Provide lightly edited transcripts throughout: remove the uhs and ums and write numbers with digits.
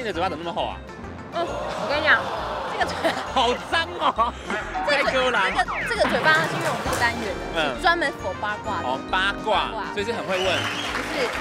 的嘴巴怎么那么厚啊？ 我跟你讲，这个嘴好脏哦！太抠了。 这个嘴巴是因为我们这个单元的，是专门否八卦的。 哦，八卦，所以是很会问。 不是。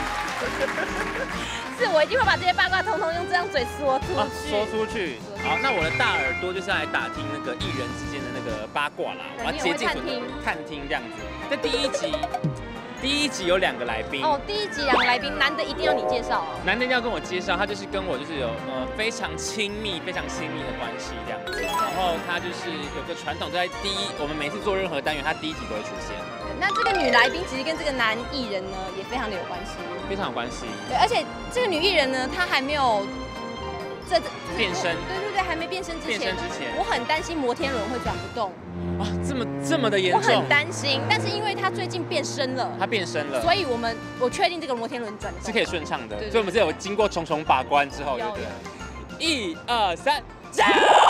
是我一定会把这些八卦通通用这张嘴说出去。 说出去。好，那我的大耳朵就是来打听那个艺人之间的那个八卦啦，我要接近探听这样子。在第一集有2个来宾哦，第一集2个来宾，男的一定要你介绍哦。 男的一定要跟我介绍，他就是跟我就是有非常亲密的关系这样子。然后他就是有个传统，在我们每次做任何单元，他第一集都会出现。 那这个女来宾其实跟这个男艺人呢也非常的有关系， 非常有关系。 对，而且这个女艺人呢，她还没有变身， 对，还没变身之前，我很担心摩天轮会转不动。 啊，这么的严重， 我很担心。但是因为她最近变身了， 她变身了， 所以我确定这个摩天轮转是可以顺畅的。所以我们是有经过重重把关之后，对不对？1、2、3，走！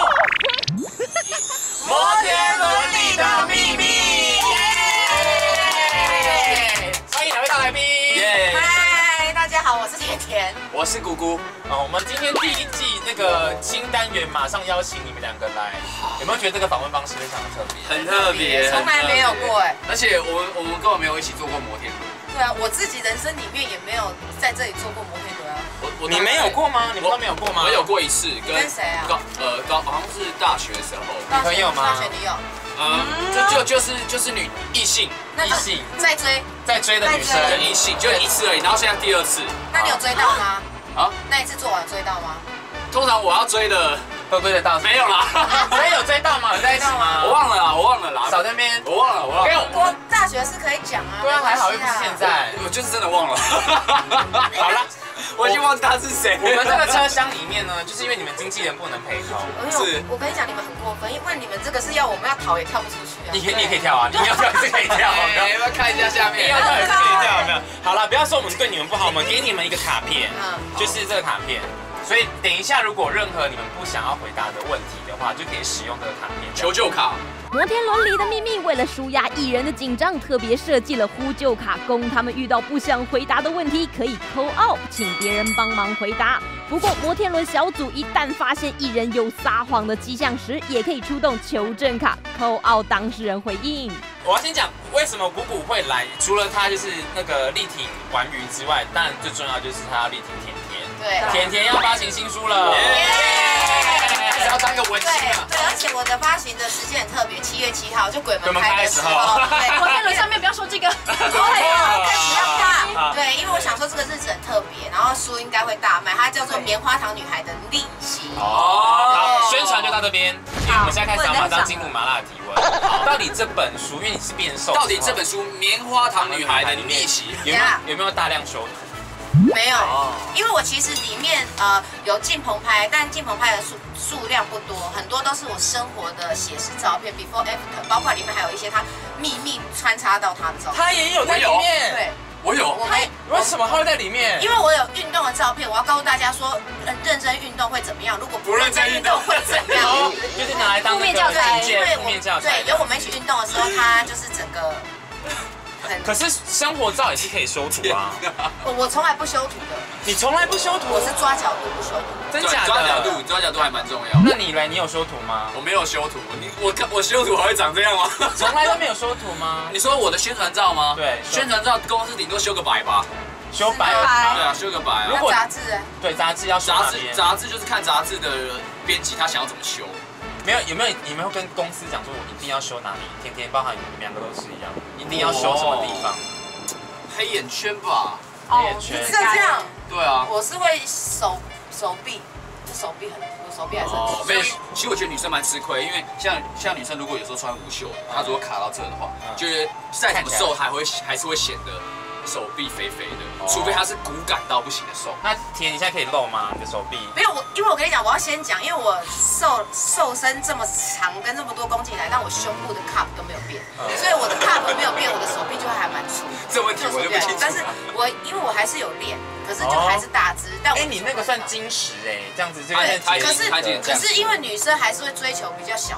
摩天轮里的秘密。 欢迎2位大来宾。 嗨，大家好，我是甜甜， 我是姑姑。我们今天第1季那个新单元马上邀请你们2个来，有没有觉得这个访问方式非常的特别？ 很特别， 从来没有过哎。 而且我们根本没有一起坐过摩天轮。 对啊，我自己人生里面也没有在这里坐过摩天轮啊。 你没有过吗？你们都没有过吗？ 我有过一次， 跟谁啊？ 好像是大学的时候。 女朋友吗？ 大学女友。 就是异性在追的女生， 异性就1次而已，然后现在第2次。 那你有追到吗？啊？那一次做完追到吗？ 通常我要追的都追得到， 没有啦。 所以有追到吗？有在一起吗？ 我忘了啦。 少在那边， 我忘了。 我大学是可以讲啊。 对啊，还好又不是现在。 我就是真的忘了。 好了。 我已经忘记他是谁。 我们这个车厢里面呢，就是因为你们经纪人不能陪同。 是。我跟你讲，你们很过分，因为你们这个是要我们要逃也跳不出去啊。 你也可以跳啊，你要跳也是可以跳。 要不要看一下下面？ 要跳也是可以跳，有没有？好了，不要说我们对你们不好，我们给你们一个卡片，就是这个卡片。所以等一下，如果任何你们不想要回答的问题的话，就可以使用这个卡片。 求救卡。 摩天轮里的秘密为了舒压艺人的紧张，特别设计了呼救卡，供他们遇到不想回答的问题可以 call out， 请别人帮忙回答。不过摩天轮小组一旦发现艺人有撒谎的迹象时，也可以出动求证卡 call out 当事人回应。 我要先讲为什么谷谷会来，除了他就是那个力挺玩鱼之外，当然最重要就是他要力挺甜甜。 对， 甜甜要发行新书了。还是要当一个文青啊。 对，而且我的发行的时间很特别，7月7号就鬼门开的时候。 对，摩天轮上面不要说这个。 对，不要怕。对，因为我想说这个日子很特别，然后书应该会大卖，它叫做《棉花糖女孩的逆袭》。 好，宣传就到这边。我们现在开始马上进入麻辣的提问。到底这本书，因为你是变瘦， 到底这本书《棉花糖女孩的逆袭》 有没有大量修图？ 没有，因为我其实里面有进棚拍，但进棚拍的数量不多，很多都是我生活的写实照片 ，before after， 包括里面还有一些他秘密穿插到他的照片。 他也有在里面。 对， 我有。 为什么他会在里面？ 因为我有运动的照片，我要告诉大家说，认真运动会怎么样，如果不认真运动会怎么样？ 就是拿来当负面教材。 对，有我们一起运动的时候，他就是整个。 可是生活照也是可以修图啊！ 我从来不修图的。 你从来不修图？ 我是抓角度不修图。 真假的？抓角度还蛮重要。 那你嘞？你有修图吗？ 我没有修图。我修图还会长这样吗？ 从来都没有修图吗？ 你说我的宣传照吗？对，宣传照公司顶多修个白吧。 修白？ 对啊，修个白啊。 如果杂志？ 对，杂志要修哪边？ 杂志就是看杂志的编辑他想要怎么修。 有没有跟公司讲说我一定要修哪里？甜甜包含你们2个都是一样，一定要修什么地方？ 黑眼圈吧。 黑眼圈。 是这样。 对啊。 我是会手臂，我手臂还是很。 所以其实我觉得女生蛮吃亏，因为像女生如果有时候穿无袖，她如果卡到这的话，就是再怎么瘦还是会显得手臂肥肥的，除非她是骨感到不行的瘦。 那甜，你现在可以露吗？你的手臂？ 没有，因为我跟你讲，我要先讲，因为我瘦身这么长，跟这么多公斤来，但我胸部的 cup 都没有变，所以我的 cup 没有变，我的手臂就还蛮粗。 这问题我就不清楚。 但是因为我还是有练，可是就还是大只。但你那个算精实这样子就可是因为女生还是会追求比较小只。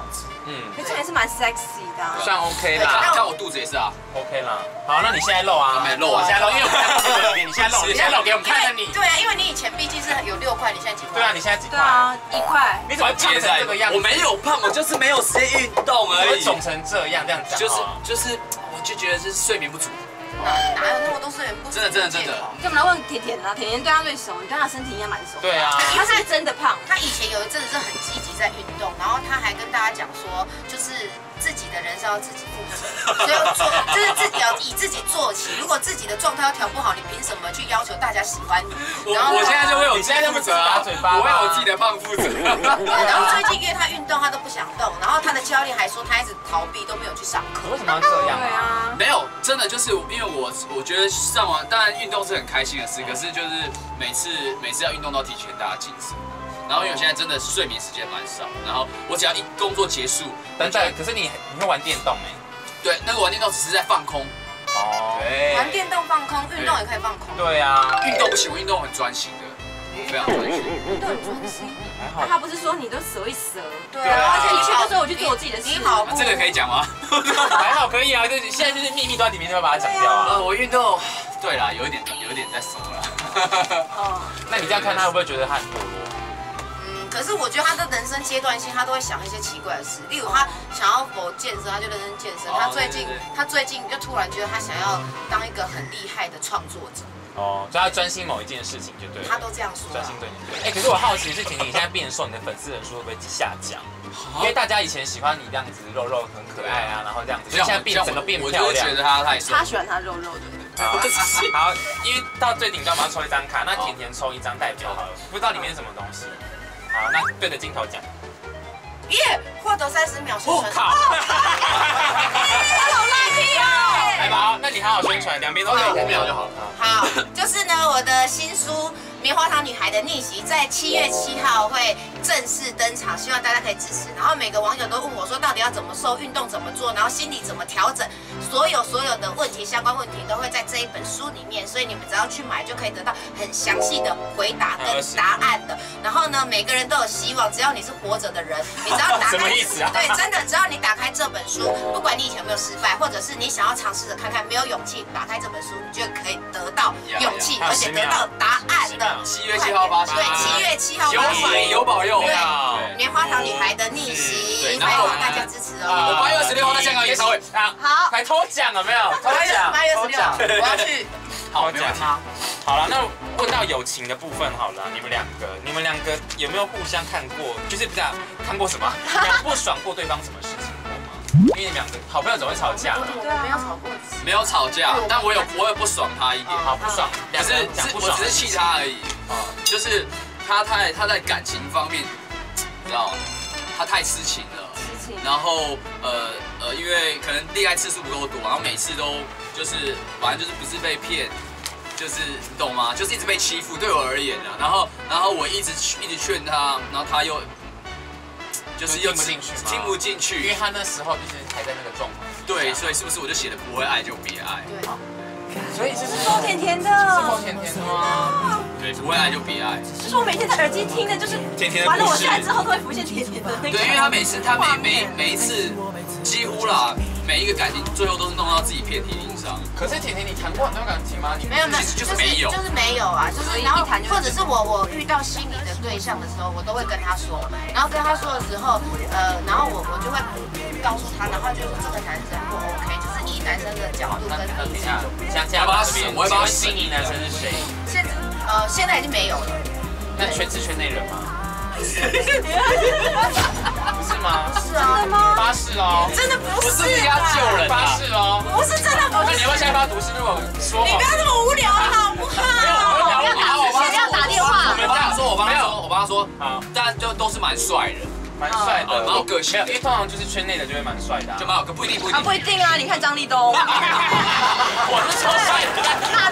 可是也是蛮 sexy 的。 算 OK 啦。 看我肚子也是啊 ，OK 啦。好，那你现在露啊？ 没露啊， 现在露，因为我们看这个影片，你现在露，你现在露给我们看看你。 对啊，因为你以前毕竟是有6块，你现在几块？ 对啊，你现在几块？ 对啊，1块。 你怎么胖成这个样子？ 我没有胖，我就是没有时间运动而已。 肿成这样，这样讲。 就是，我就觉得是睡眠不足。 哪有那么多睡眠不足？ 真的。 就我们来问甜甜啊，甜甜对他最熟，你对他身体应该蛮熟。 对啊。 他是真的胖。 他以前有一阵子是很积极在运动，然后他还跟大家讲说，就是自己的人是要自己负责，所以就是自己要以自己做起。如果自己的状态要调不好，你凭什么去要求大家喜欢你？ 我现在就为我自己负责啊，我为我自己的胖负责。 然后最近约他运动，他都不想动，然后他的教练还说他一直逃避，都没有去上课。 为什么要这样？ 对啊。 没有，真的就是因为我觉得上完，当然运动是很开心的事，可是就是每次要运动都提起很大的精神。然后因为我现在真的睡眠时间蛮少，然后我只要一工作结束， 等等，可是你会玩电动哎？ 对，那个玩电动只是在放空。 哦， 对， 玩电动放空，运动也可以放空。 对啊， 运动不行，我运动很专心的，非常专心。 运动很专心。 他不是说你都折一折？ 对啊， 而且你去的时候我去做我自己的事。 你跑步， 这个可以讲吗？ 还好可以啊，就是现在就是秘密都在里面，就会把它讲掉啊。 我运动，对啦，有一点在熟了。 那你这样看他会不会觉得他很堕落？ 可是我觉得他的人生阶段性，他都会想一些奇怪的事，例如他想要健身，他就认真健身。他最近就突然觉得他想要当一个很厉害的创作者。 哦，所以他专心某一件事情就对了。 他都这样说。 专心对你。可是我好奇是婷婷，你现在变瘦，你的粉丝人数会不会下降？因为大家以前喜欢你这样子肉肉很可爱啊，然后这样子，现在整个变漂亮。 我就觉得他太瘦。 他喜欢他肉肉的。 好，因为到最顶端我们要抽一张卡，那甜甜抽一张代表好了，不知道里面是什么东西。好，那对着镜头讲。 耶，获得30秒宣传。 靠！ 他好烂屁哦！ 来吧，那你好好宣传，两边都有5秒就好。 好，就是呢，我的新书《棉花糖女孩的逆袭》在7月7号会正式登场，希望大家可以支持。然后每个网友都问我说，到底要怎么瘦，运动怎么做，然后心理怎么调整，所有的问题相关问题都会在这一本书里面，所以你们只要去买就可以得到很详细的回答跟答案的。然后呢，每个人都有希望，只要你是活着的人，你只要打开什么意思啊？ 对，真的，只要你打开这本书，不管你以前有没有失败，或者是你想要尝试着看看没有勇气，打开这本书，你就可以得到勇气，而且得到答案的。 7月7号发行。 对，7月7号有买有保佑。 对，棉花糖女孩的逆袭，欢迎大家支持哦。 我8月26号在香港演唱会。 好， 来抽奖了没有？抽奖。 8月16号，我要去。 好奖。好了，那问到友情的部分好了，你们两个有没有互相看过？就是不是看过什么？不爽过对方什么事情过吗？因为你们两个好朋友总会吵架。 没有吵过。 没有吵架，但我有不爽他一点。 好不爽， 可是我只是气他而已。就是他在感情方面，你知道吗？他太痴情了。然后因为可能恋爱次数不够多，然后每次都就是反正就是不是被骗，就是你懂吗？就是一直被欺负。对我而言啊，然后我一直劝他，然后他又就是又听不进去， 因为他那时候就是还在那个状况。 对，所以是不是我就写的不会爱就别爱？ 对。 所以是够甜甜的， 是够甜甜的吗？ 对，不会爱就别爱。 就是我每天在耳机听的，就是甜甜的完了，我下来之后都会浮现甜甜的那个。 对，因为他每一次几乎啦，每一个感情最后都是弄到自己遍体鳞伤。 可是甜甜，你谈过很多感情吗？ 没有， 其实就是没有， 就是没有啊，就是然后或者是我遇到心仪的对象的时候，我都会跟他说，然后跟他说的时候，然后我就会告诉他，然后就说这个男生不 OK，就是以男生的角度跟你讲。 像把他选，我会把心仪男生是谁？ 现在已经没有了。 那是圈内人吗？不是吗？ 是啊。真的吗？ 巴士哦。 真的不是。 要救人。 巴士哦。 不是真的不是。 那你要不要现在发读是如果说？ 你不要这么无聊好不好？ 先要打电话。 我帮他说，大家就都是蛮帅的。 蛮帅的， 蛮有个性。 因为通常就是圈内的就会蛮帅的， 就蛮有个不一定。 啊，不一定啊！你看张立东， 我是超帅的，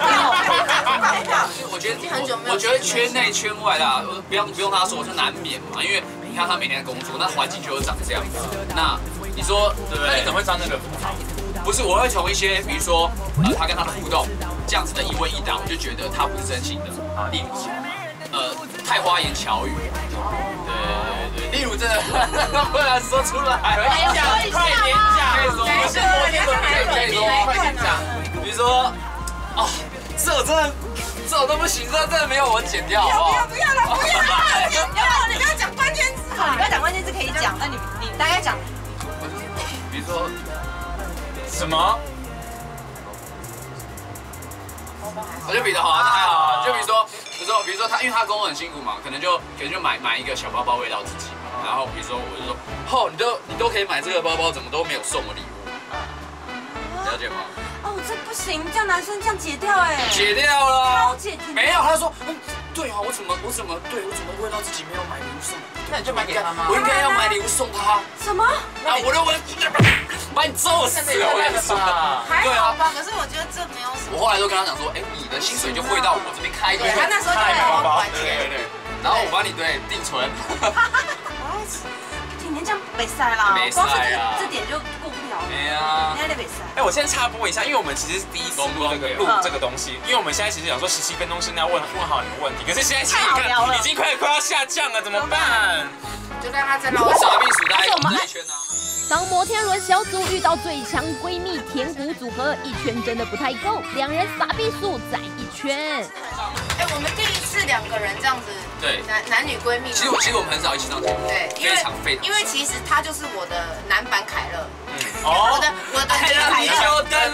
我觉得圈内圈外的，不用他说，我就难免嘛，因为你看他每天工作，那环境就长这样子。那你说对不对？ 那你怎么会知道那个不好？ 不是，我会从一些比如说他跟他的互动这样子的一问一答，我就觉得他不是真心的啊。例如太花言巧语。对，例如真的不能说出来， 快点讲， 可以说，可以说，快点讲。比如说，哦，这我都不行，这真的没有我剪掉，好不好？ 不要了，你不要讲关键字。好，你不要讲关键字可以讲，那你大概讲。 比如说什么？ 我就比较好啊，那还好啊。就比如说他，因为他工作很辛苦嘛，可能就买一个小包包慰劳自己嘛。然后比如说我就说，你都可以买这个包包，怎么都没有送我礼物？了解吗？ 哦，这不行，这样男生这样解掉哎。 解掉了。 超解掉。 没有，他说，对啊，我怎么慰劳自己没有买礼物送？ 那你就买给他吗？ 我应该要买礼物送他。 什么？ 啊，我把你揍死了！我跟你说。 还好吧，可是我觉得这没有什么。 我后来都跟他讲说，你的薪水就汇到我这边开对，他那时候就在还钱。 对。然后我帮你定存。 甜甜这样没赛啦，光是这点就过不了。 没啊。 你还得没赛。 我先插播一下，因为我们其实是第一次录这个东西，因为我们现在其实想说17分钟是要问好你的问题，可是现在其实你看已经快要下降了，怎么办？ 就让他再绕傻逼鼠大概绕一圈啊。 当摩天轮小组遇到最强闺蜜甜谷组合，一圈真的不太够，两人撒避数再一圈。 我们第一次2个人这样子， 对， 男女闺蜜。 其实我们很少一起上节目， 对， 非常。 因为其实他就是我的男版凯乐， 哦， 我的女凯乐。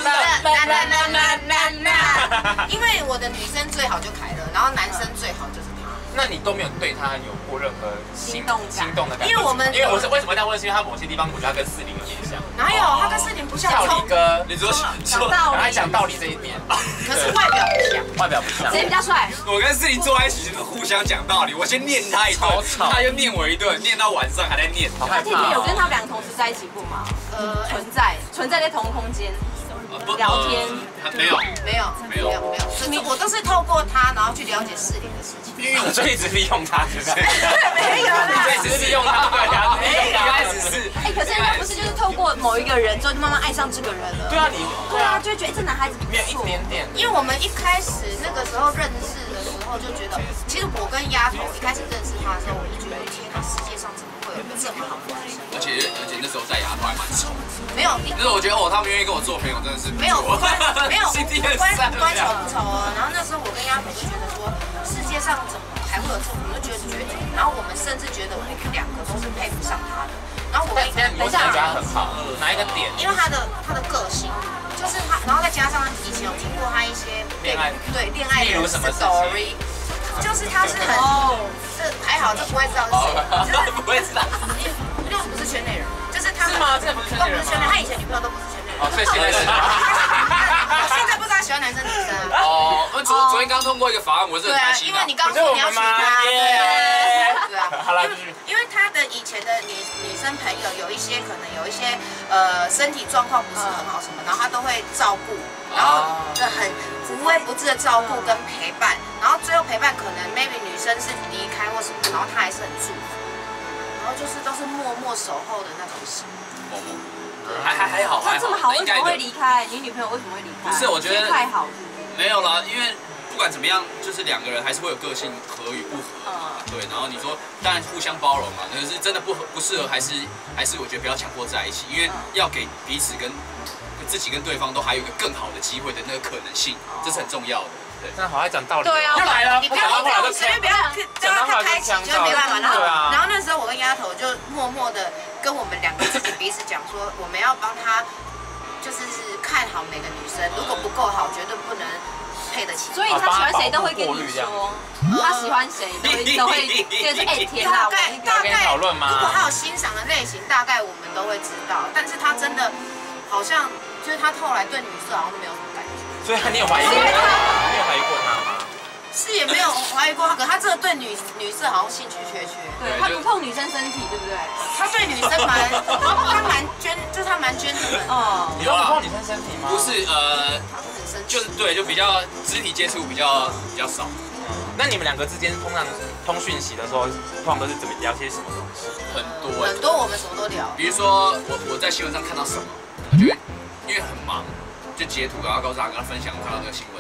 因为我的女生最好就凯乐，然后男生最好就是他。 那你都没有对他有过任何心动的感觉？ 因为我是为什么这样问？是因为他某些地方我觉得他跟40有点像。 哪有？他跟40不像。 道理哥， 你说他讲道理这一点， 可是外表不像。 外表不像。 谁比较帅？ 我跟40坐在一起就是互相讲道理，我先念他一顿，他又念我一顿，念到晚上还在念。 那甜甜有跟他们2个同时在一起过吗？存在在同空间。聊天没有， 我都是透过他，然后去了解40的事情。 因为我就一直利用他，是不是？ 没有， 一直利用他，对啊， 一开始是。 可是他不是就是透过某一个人之后就慢慢爱上这个人了？ 对啊， 就会觉得这男孩子没有一点点。 因为我们一开始那个时候认识的时候就觉得，其实我跟丫头一开始认识他的时候，我就觉得天哪，世界上怎么会有这么好的男生？ 而且那时候在丫头还蛮丑。 没有， 那时候我觉得他们愿意跟我做朋友，真的是没有关丑不丑哦。然后那时候我跟丫头就觉得说，世界上怎么还会有这种，我们就觉得绝种。然后我们甚至觉得我们2个都是配不上他的。然后我跟我觉得他很好，哪一个点？ 因为他的个性，就是他，然后再加上以前有听过他一些恋爱的 story， 就是他是很这还好，这不会知道是谁， 不会知道， 因为不是圈内人。就是他是吗？这不是圈内人吗？ 他以前女朋友都不是圈内人。 哦，所以现在是。 我现在不知道喜欢男生女生。 哦，昨天刚通过一个法案，我是很开心的。 因为你刚说你要娶她，对啊。 好了， 因为他的以前的女生朋友有一些可能有一些身体状况不是很好什么，然后他都会照顾，然后很无微不至的照顾跟陪伴，然后最后陪伴可能 maybe 女生是离开或什么，然后他还是很祝福。然后就是都是默默守候的那种型， 还好。 他这么好，为什么会离开？你女朋友为什么会离开？ 不是，我觉得太好。 没有啦，因为不管怎么样，就是2个人还是会有个性合与不合。对，然后你说当然互相包容嘛，可是真的不适合，还是我觉得不要强迫在一起，因为要给彼此跟自己跟对方都还有一个更好的机会的那个可能性，这是很重要的。对， 真的好爱讲道理。 对啊， 又来了， 你不要随便不要叫他开启，就没办法。然后那时候我跟丫头就默默的跟我们2个自己彼此讲说，我们要帮他，就是看好每个女生，如果不够好，绝对不能配得起。 所以他喜欢谁都会跟你说，他喜欢谁都会就是天哪， 大概讨论吗？ 如果他有欣赏的类型，大概我们都会知道。但是他真的好像就是他后来对女色好像都没有什么感觉。 所以你有怀疑过他？你有怀疑过他吗？ 是也没有怀疑过他，可他真的对女色好像兴趣缺缺。 对，他不碰女生身体，对不对？ 他对女生就是他蛮捐的人。 哦， 你都不碰女生身体吗？ 不是，就是对，就比较肢体接触比较少。 那你们2个之间通讯息的时候，通常都是怎么聊些什么东西？ 很多，我们什么都聊。 比如说我在新闻上看到什么，我就因为很忙，就截图然后告诉他跟他分享我看到这个新闻。我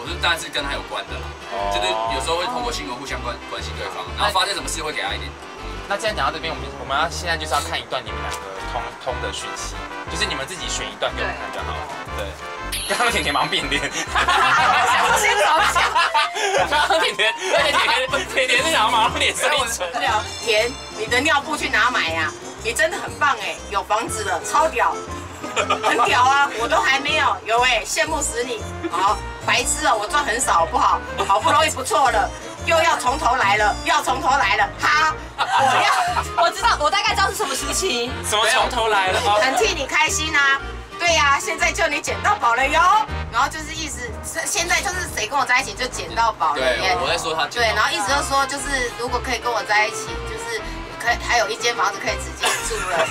我是当然是跟他有关的啦，就是有时候会通过新闻互相关心对方，然后发生什么事会给他一点。 那既然讲到这边，我们要现在就是要看一段你们两个通的讯息，就是你们自己选一段给我们看就好了。对。刚刚甜甜忙变脸， 我先着想。 刚刚甜甜是想要马上脸上一沉。 甜，你的尿布去哪买呀？你真的很棒哎，有房子了，超屌，很屌啊！我都还没有，有哎，羡慕死你。好，白痴哦，我赚很少，好不好？好不容易不错了，又要从头来了，哈！ 我知道，我大概知道是什么时期。 什么从头来了？ 很替你开心啊！对呀，现在就你捡到宝了哟。然后就是意思，现在就是谁跟我在一起就捡到宝了。 对，我在说他。 对，然后意思就是说，就是如果可以跟我在一起，就是可以还有一间房子可以直接住了。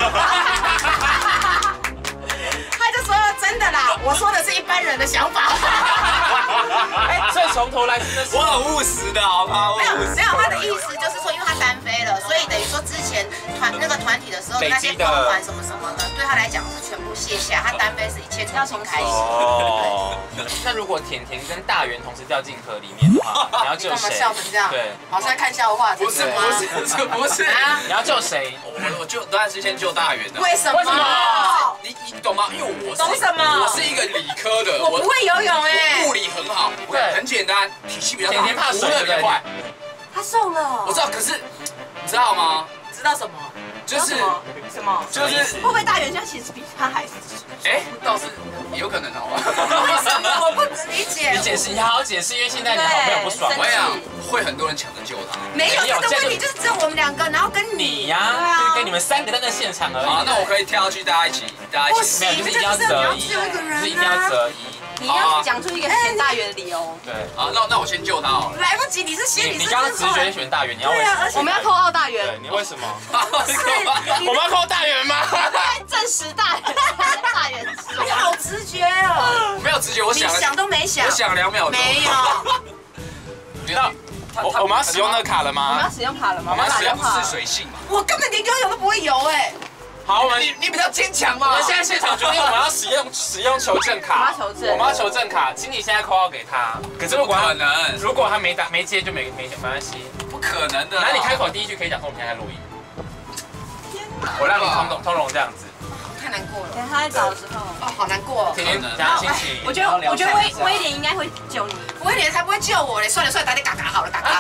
他就说真的啦，我说的是一般人的想法。 所以从头来真的是我很务实的，好吗？ 没有，他的意思就是说，因为他单飞了，所以等于说之前团体的时候那些光环什么什么的，对他来讲是全部卸下，他单飞是一切重新开始。 哦。那如果甜甜跟大圆同时掉进河里面的话，你要救谁？ 干嘛笑成这样？ 对， 好像在看笑话。 不是， 你要救谁？ 我当然是先救大圆的。 为什么？ 你懂吗？因为我懂什么？ 我是一个理科的， 我不会游泳哎， 物理很好， 对， 很简单，体气比较大， 甜甜怕水对不对？ 他瘦了。 我知道，可是你知道吗？ 知道什么？ 就是什么？ 就是会不会大圆现在其实比他还？ 倒是有可能好吗？ 为什么我不理解？ 你解释，你好好解释，因为现在你的好朋友不爽。 我想会很多人抢着救他。 没有，这个问题就是只有我们两个，然后跟你呀，就是跟你们3个在那现场而已。 好，那我可以跳下去，大家一起， 不行， 没有，就是一定要择一，就是一定要择一。 你要讲出一个选大圆的理由。 对。 好，那我先救他好了。 来不及，你是先， 你刚刚直觉选大圆，你要为什么？ 我们要扣到大圆。 对，你为什么？我们要扣大圆吗？ 证实大圆。 你好直觉哦。 没有直觉，我想你想都没想。 我想2秒钟。 没有。 那我们要使用那个卡了吗？ 我们要使用卡了吗？ 我们使用是水性嘛。 我根本连游泳都不会游哎。 好，我们你比较坚强嘛。 我们现在现场决定我们要使用求证卡。我们要求证卡，请你现在扣号给他。可是如果他没接就没关系。 不可能的。 那你开口第一句可以讲说我们现在在录音。我让你通融这样子。 太难过了。 等他在找的时候， 哦，好难过。 甜甜讲心情。 我觉得威廉应该会救你。 威廉才不会救我嘞！算了，打点嘎嘎好了，嘎嘎。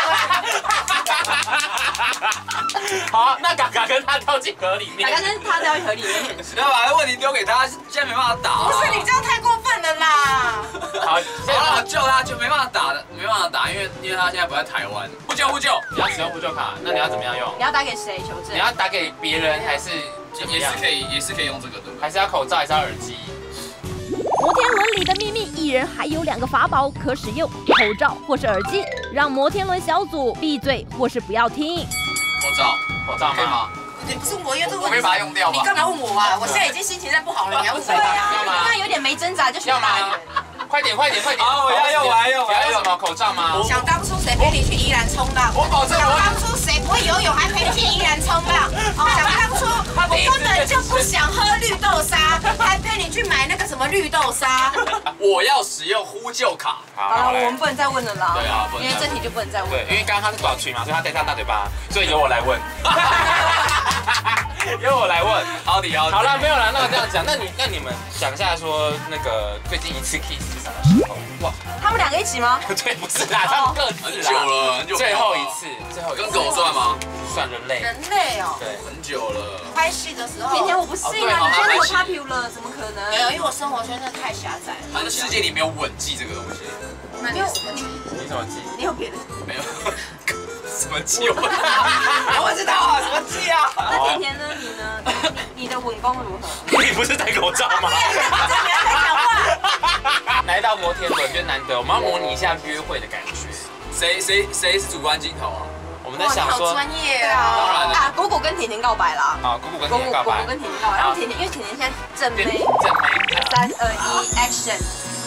好，那嘎嘎跟他掉进河里面。 嘎嘎跟他掉进河里面。 要把问题丢给他，现在没办法打。 不是你这样太过分了啦！ 好， 救他就没办法打的，没办法打，因为他现在不在台湾。呼救！ 你要使用呼救卡，那你要怎么样用？ 你要打给谁求证？ 你要打给别人还是？ 也是可以用这个的， 还是要口罩，还是要耳机？ 摩天轮里的秘密，艺人还有2个法宝可使用：口罩或是耳机，让摩天轮小组闭嘴或是不要听。 口罩吗？ 你不是我因为这个问题， 我可以把它用掉吗？ 你干嘛问我啊？我现在已经心情在不好了，你还问谁啊？ 刚刚有点没挣扎就选大圆。 快点！ 好，我要用。 要用什么口罩吗？ 想当初谁陪你去宜兰冲浪？ 我保证。 想当初谁不会游泳还陪你去宜兰冲浪？想当初我根本就不想喝绿豆沙，还陪你去买那个什么绿豆沙。 我要使用呼救卡。 好了，我们不能再问了啦。 对啊， 因为这题就不能再问。 对，因为刚刚他是短裙嘛，所以他戴上大嘴巴，所以由我来问。由我来问。 好了，没有了，那我这样讲，那你们讲一下说那个最近一次 kiss 是什么时候？哇， 他们2个一起吗？ 对，不是啦，他们各自很久了， 最后一次， 跟狗算吗？ 算人类。 人类哦。 对， 很久了。 拍戏的时候。 甜甜我不信啊，你现在那么 popular，怎么可能？ 没有，因为我生活圈真的太狭窄了。 他的世界里没有吻技这个东西。 那你有什么技？ 你什么技？ 你有别的？ 没有。什么技？我知道啊，什么技啊？ 那甜甜呢？你呢？你的吻功如何？ 你不是戴口罩吗？来到摩天轮就难得，我们要模拟一下约会的感觉。 谁是主观镜头啊？ 我们在想说， 专业啊！ 果果跟甜甜告白啦！ 啊，果果跟甜甜告白， 果果跟甜甜告白，然后甜甜因为甜甜现在正妹，3、2、1 Action。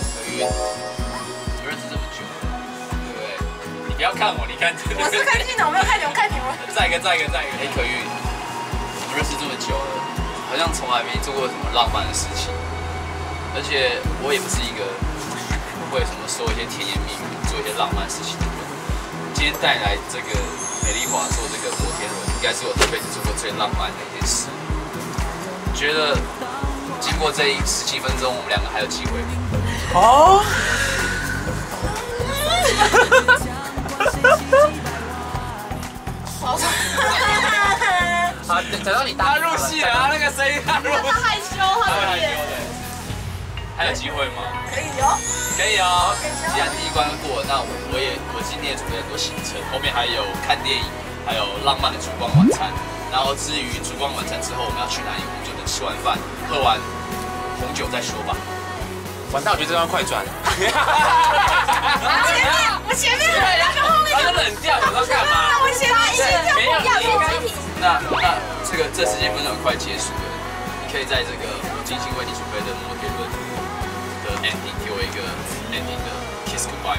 认识这么久，对不对？你不要看我，你看这个。 我是看镜头，我没有看你们，看你们。 再一个。可玉，我们认识这么久了，好像从来没做过什么浪漫的事情，而且我也不是一个会什么说一些甜言蜜语、做一些浪漫事情的人。今天带来这个美丽华做这个摩天轮，应该是我这辈子做过最浪漫的一件事。觉得经过这17分钟，我们两个还有机会。 哦。好，等到你他入戏了，他那个声音他入戏， 他害羞， 他会害羞的。还有机会吗？ 可以哦， 可以哦。既然第一关过，那我今天也准备很多行程，后面还有看电影，还有浪漫的烛光晚餐。然后至于烛光晚餐之后我们要去哪里，我们就等吃完饭、喝完红酒再说吧。 完蛋，我觉得这段快转。 我前面那个后面他就冷掉，我要干嘛？ 我前面一定没有， 那这17分钟快结束了，你可以在这个我精心为你准备的摩天轮的 ending 给我一个 ending 的 kiss goodbye。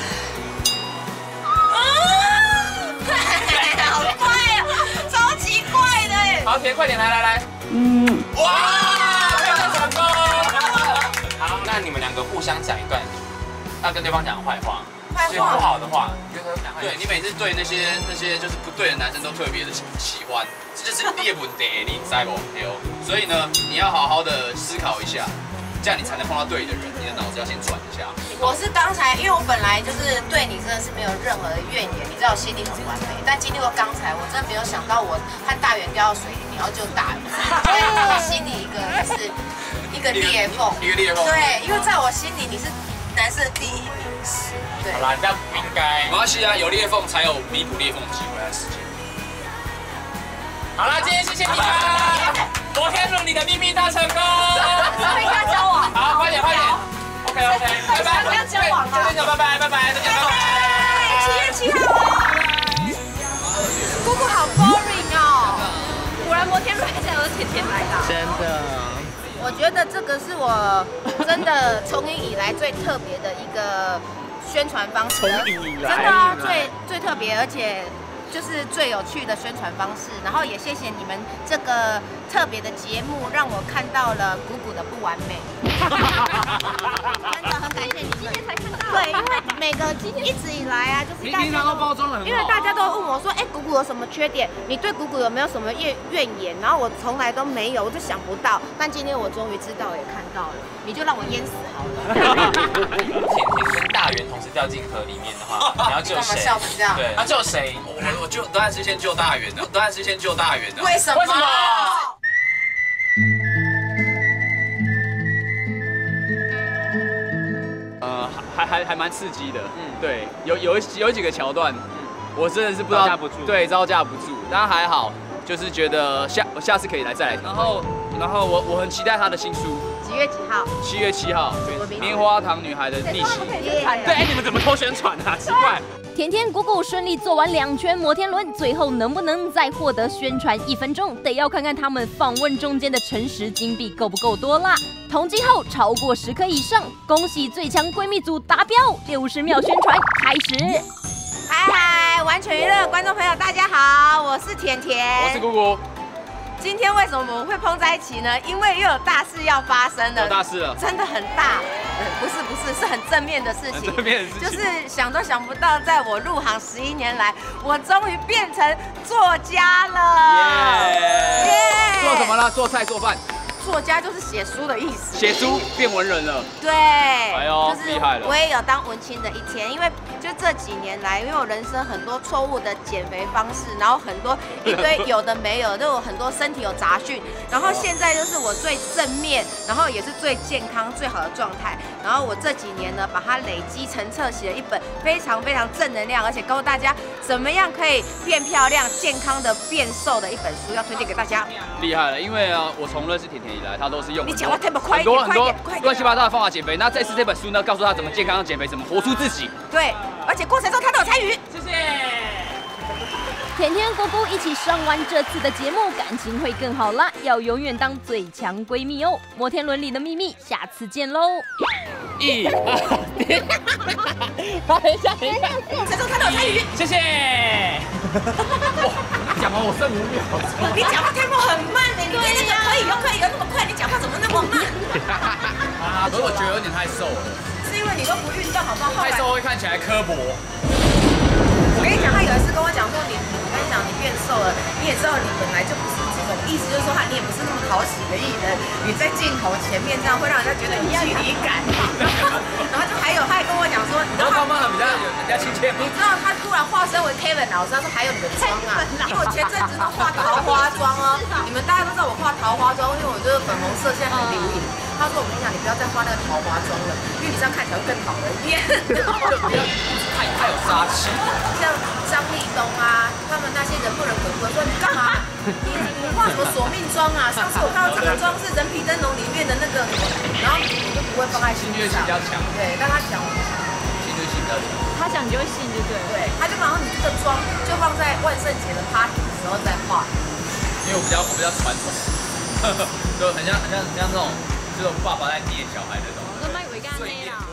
好怪哦，超级怪的哎。 好，甜，快点来。哇，配对成功。好，那你们两个互相讲一段，要跟对方讲坏话。所以不好的话， 对你每次对那些就是不对的男生都特别的喜欢，这就是你的问题，你知不？所以呢，你要好好的思考一下，这样你才能碰到对的人，你的脑子要先转一下。 我是刚才，因为我本来就是对你真的是没有任何的怨言，你知道我心里很完美，但经历过刚才，我真的没有想到我和大圆掉到水里，然后就大圆，我心里就是一个裂缝，对，因为在我心里你是男生的第一名。对， 好啦，这样不应该。 没关系啊，有裂缝才有弥补裂缝的机会和时间。 好啦，今天谢谢你们，摩天轮里的秘密大成功。 会跟他交往。 好，快点。OK，拜拜。 不要交往了。 再见，拜拜，再见，拜 7 拜。 月7号啊！姑姑好 boring 哦。 果然摩天轮现在都是甜甜来的。 真的。 我觉得这个是我真的从影以来最特别的一个宣传方式，真的啊，最特别，而且就是最有趣的宣传方式。然后也谢谢你们这个特别的节目，让我看到了鼓鼓的不完美。真的很感谢你们，今天才看到。对，因为每个一直以来啊，就是大家都包装了，因为大家都问我说，哎，鼓鼓有什么缺点？你对鼓鼓有没有什么怨言？然后我从来都没有，我就想不到。但今天我终于知道，也看到了，你就让我淹死好了。 甜跟大圆同时掉进河里面的话，你要救谁？ 笑成这样？ 对，要救谁？ 我就当然是先救大圆的， 为什么？ 还蛮刺激的，对，有几个桥段，我真的是不知道，对，招架不住，但还好，就是觉得下次可以再来听。然后我很期待他的新书， 几月几号 ？7月7号，棉花糖女孩的逆袭。 对，你们怎么偷宣传啊？奇怪。 甜甜鼓鼓顺利做完2圈摩天轮，最后能不能再获得宣传1分钟，得要看看他们访问中间的诚实金币够不够多啦。统计后超过10颗以上，恭喜最强闺蜜组达标！60秒宣传开始。 嗨，完全娱乐观众朋友大家好，我是甜甜， 我是鼓鼓。 今天为什么我们会碰在一起呢？因为又有大事要发生了， 有大事了， 真的很大。不是，是很正面的事情。 正面的事情就是想都想不到，在我入行11年来，我终于变成作家了。耶！ 做什么了？做菜做饭。 作家就是写书的意思， 写书变文人了。 对， 哎呦，厉害了！ 我也有当文青的一天，因为就这几年来，因为我人生很多错误的减肥方式，然后很多一堆有的没有，都有很多身体有杂讯，然后现在就是我最正面，然后也是最健康最好的状态。然后我这几年呢，把它累积成册，写了一本非常正能量，而且告诉大家怎么样可以变漂亮、健康的变瘦的一本书，要推荐给大家。 厉害了，因为我从认识甜甜以来，他都是用你讲话 tempo 快一点， 很多乱七八糟的方法减肥。那这次这本书呢，告诉他怎么健康减肥，怎么活出自己。 对，而且过程中他都有参与。 谢谢。 甜甜鼓鼓一起上完这次的节目，感情会更好啦！要永远当最强闺蜜哦。摩天轮里的秘密，下次见喽。 1、2，等一下， 过程中他都有参与。 谢谢。哇，讲完我剩5秒钟。 你讲话 tempo 很慢的，你对那个可以有那么快，你讲话怎么那么慢？ 可是我觉得有点太瘦了。 是因为你都不运动，好不好？ 太瘦会看起来刻薄。 我跟你讲，他有一次跟我讲说，我跟你讲，你变瘦了，你也知道你本来就不是这种意思，就是说你也不是那么讨喜的艺人，你在镜头前面这样会让人家觉得有距离感。然后就他还跟我讲说，你知道他骂的比较有人家亲切吗？ 你知道他突然化身为 Kevin 老师，他说还有你的妆啊，因为我前阵子都画桃花妆哦，你们大家都知道我画桃花妆，因为我觉得粉红色现在很流行。他说我跟你讲，你不要再画那个桃花妆了，因为你这样看起来会更讨人厌。 太有杀气。 像张立东啊，他们那些人不人滚滚说你干嘛？你画什么索命妆啊？上次我看到这个妆是《人皮灯笼》里面的那个什么，然后我就不会放在心上。 比较强。 对，但他讲侵略性比较强。 他讲就会信，就对。 对，他就马上你这个妆就放在万圣节的 party 的时候再画。 因为我比较传统，就很像那种这种爸爸在捏小孩那种。 我卖伟干妹啦。